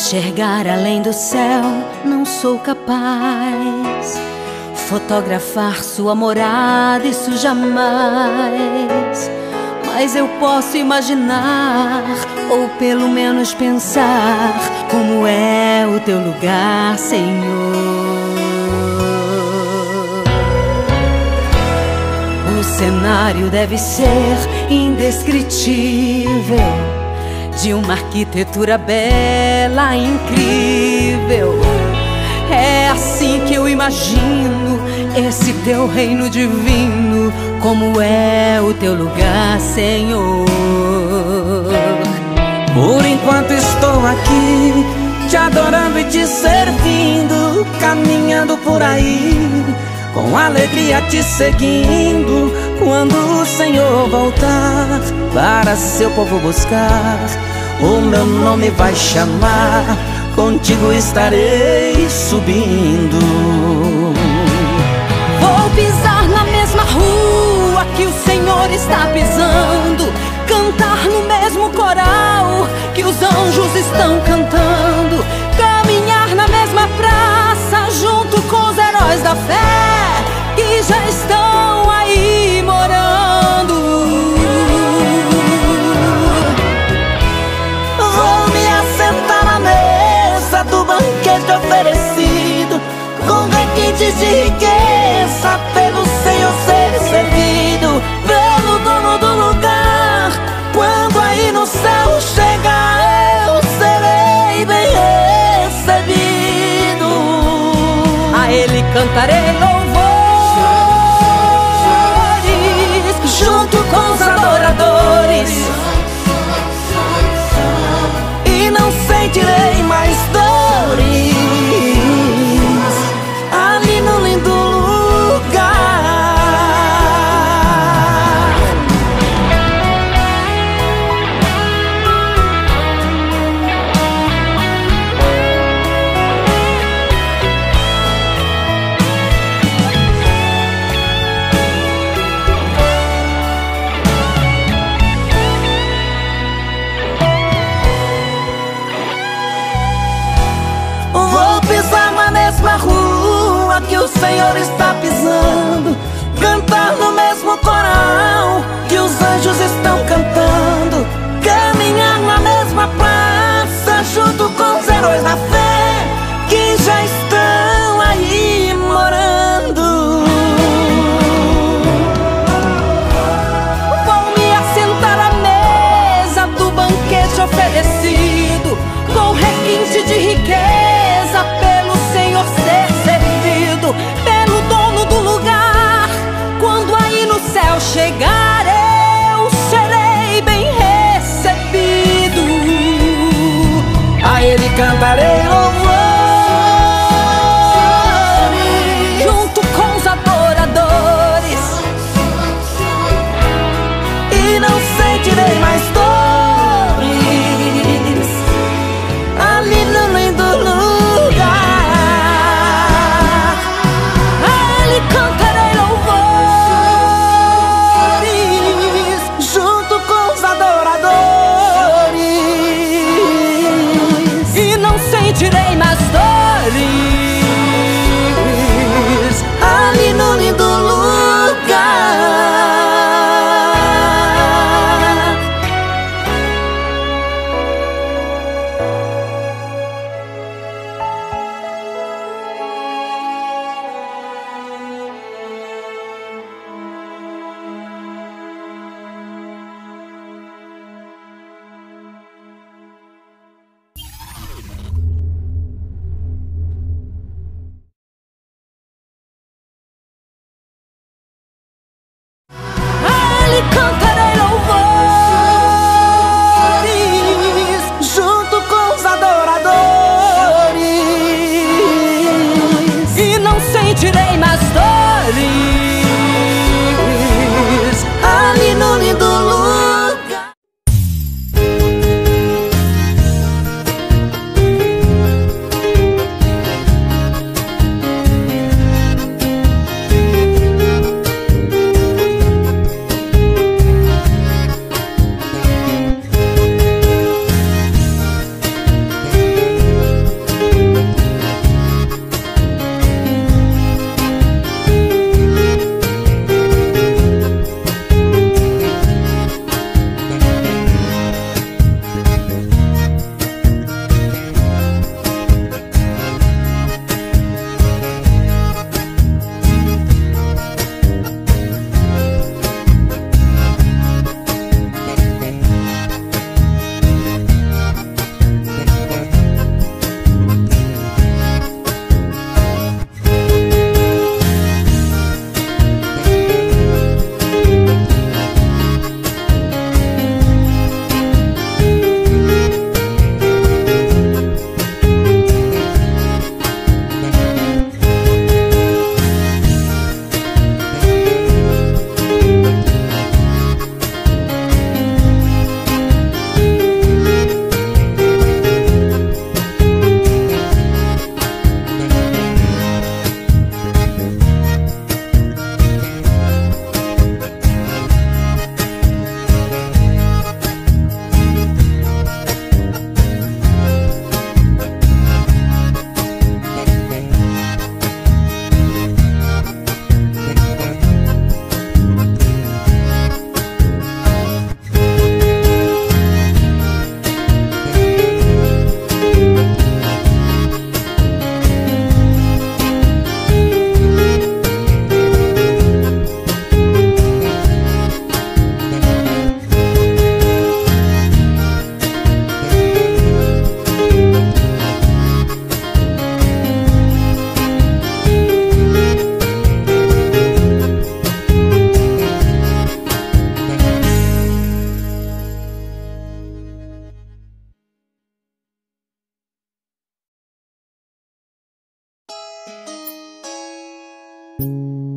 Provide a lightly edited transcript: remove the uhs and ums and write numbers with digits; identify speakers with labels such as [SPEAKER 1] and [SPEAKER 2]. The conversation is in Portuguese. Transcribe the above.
[SPEAKER 1] Enxergar além do céu não sou capaz. Fotografar sua morada, isso jamais. Mas eu posso imaginar, ou pelo menos pensar, como é o teu lugar, Senhor. O cenário deve ser indescritível, de uma arquitetura bela, incrível. É assim que eu imagino esse teu reino divino, como é o teu lugar, Senhor.
[SPEAKER 2] Por enquanto estou aqui, te adorando e te servindo, caminhando por aí, com alegria te seguindo. Quando o Senhor voltar para seu povo buscar, o meu nome vai chamar, contigo estarei subindo.
[SPEAKER 1] Vou pisar na mesma rua que o Senhor está pisando, cantar no mesmo coral que os anjos estão cantando, caminhar na mesma praça junto com os heróis da fé que já estão aí morando.
[SPEAKER 2] Vou me assentar na mesa do banquete oferecido, com requintes de riqueza, pelo Senhor ser servido, pelo dono do lugar. Quando aí no céu chegar, eu serei bem recebido.
[SPEAKER 1] A Ele cantarei louvores, junto com os adoradores,
[SPEAKER 2] e não sentirei mais dores ali no lindo lugar. Vou pisar na mesma rua que o Senhor está pisando, cantar no mesmo coral que os anjos estão cantando, caminhar na mesma praça junto com os heróis da fé que já estão aí morando.
[SPEAKER 1] vou me assentar à mesa do banquete oferecido, com requinte de riqueza, pelo Senhor ser servido, pelo dono do lugar. Quando aí no céu chegar, eu serei bem recebido.
[SPEAKER 2] A Ele cantarei louvores,
[SPEAKER 1] Junto com os adoradores,
[SPEAKER 2] e não sentirei mais dores ali no lindo lugar.
[SPEAKER 1] a Ele cantarei louvores,
[SPEAKER 2] Junto com os adoradores,
[SPEAKER 1] e não sentirei mais dores
[SPEAKER 2] ali no lindo lugar.
[SPEAKER 1] Música